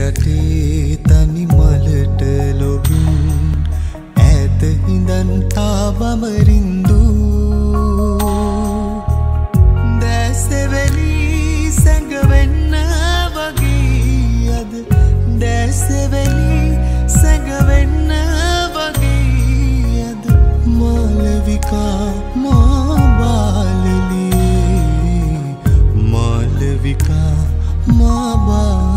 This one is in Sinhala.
රටේ තනි මලට ලොබින් ඈත හිඳන් තාවමරින්දු දැසෙවැලි සැඟවෙන්න වගේ අද දැසෙවැලි සැඟවෙන්න වගේ අද මාලවිකා මා බාලලියේ මාලවිකා මා බා